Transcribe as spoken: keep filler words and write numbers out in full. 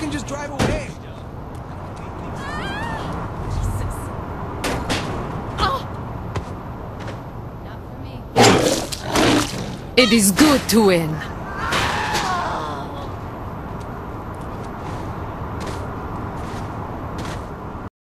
can just drive away. It is good to win.